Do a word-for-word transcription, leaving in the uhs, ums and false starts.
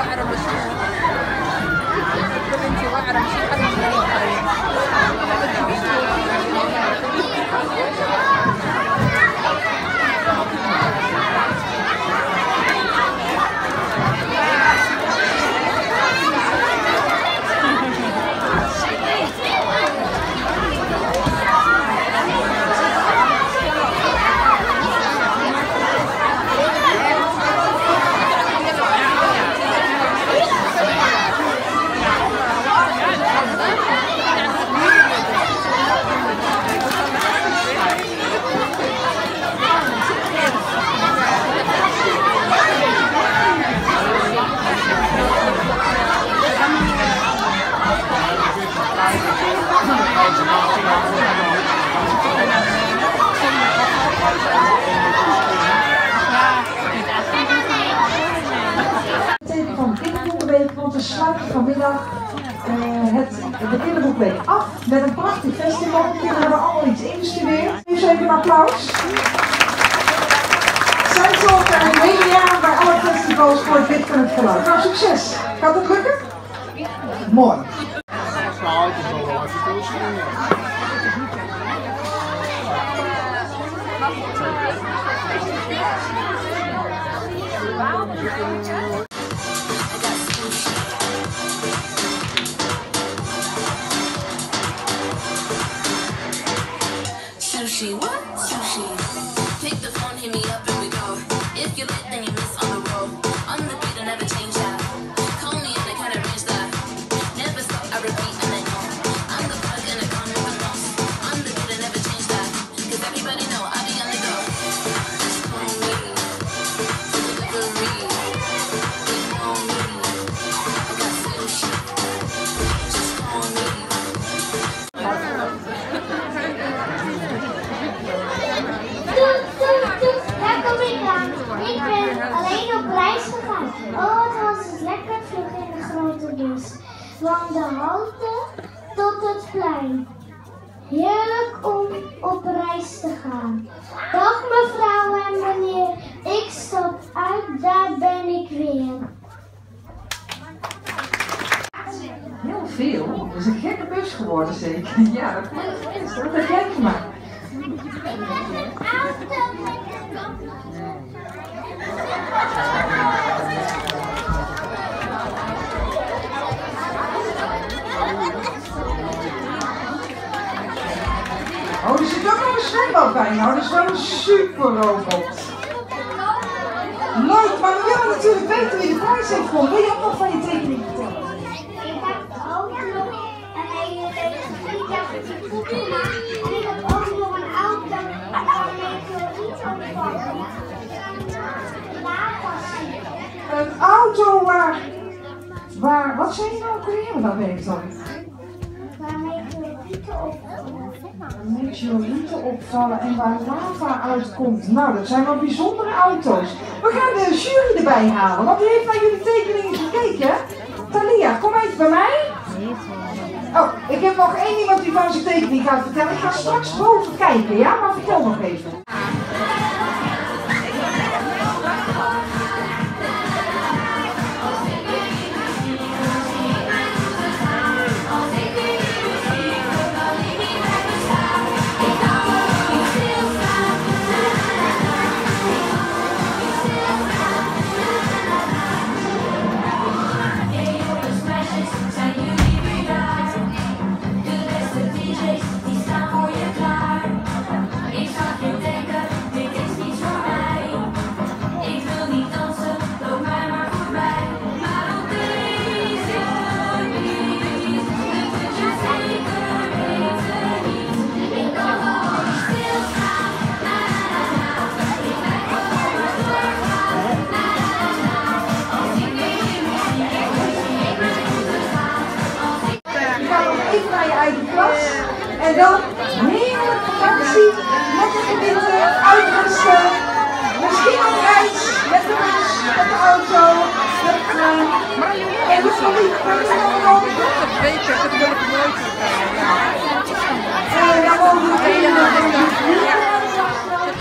Van de kinderboekenweek, want we sluiten vanmiddag uh, het, de kinderboekenweek af met een prachtig festival. De kinderen hebben allemaal iets ingestudeerd. Geef even een applaus. Zij zorgen er een hele jaar bij alle festivals voor het wit van het geluid. Nou, succes! Gaat het lukken? Mooi. Sushi, what? Sushi. Pick the phone, hit me up and we go. If you lit, then you miss on the road. On the beat, I never change that. Call me and I can't arrange that. Never stop, I repeat and I know. I'm the plug and I come with the most. On the beat, I never change that. Cause everybody know I be on the go. Just call me. Delivery. You know me. I got sushi. Just call me. Ik ben alleen op reis gegaan. Oh, het was het lekker vlug in de grote bus. Van de halte tot het plein. Heerlijk om op reis te gaan. Dag mevrouw en meneer, ik stap uit, daar ben ik weer. Heel veel. Het is een gekke bus geworden zeker. Ja, dat is dat heb jij gemaakt. Oh, er zit ook nog een zwembad bij. Nou, dat is wel een super robot. Leuk, maar we willen natuurlijk weten wie de prijs heeft gewonnen. Wil je ook nog van je tekening vertellen? Ik heb ook nog een hele leuke fiets gemaakt. En ik heb ook nog een auto waarmee ik iets opvallen. Een auto waar, waar, wat zei je nou? Kun je dat weten dan? Waar meteorieten opvallen. Meteorieten opvallen en waar lava uitkomt. Nou, dat zijn wel bijzondere auto's. We gaan de jury erbij halen, want die heeft naar jullie tekeningen gekeken. Thalia, kom even bij mij. Oh, ik heb nog één iemand die van zijn tekening gaat vertellen. Ik ga straks boven kijken, ja? Maar vertel nog even. Even naar je eigen klas en dan heerlijk vakantie met de gemeente, uitrusten, misschien op reis met de bus, met de auto, met de trein. En hoe zal die persoon Dat weet ik, dat wil ik nooit vertellen. En dan mogen we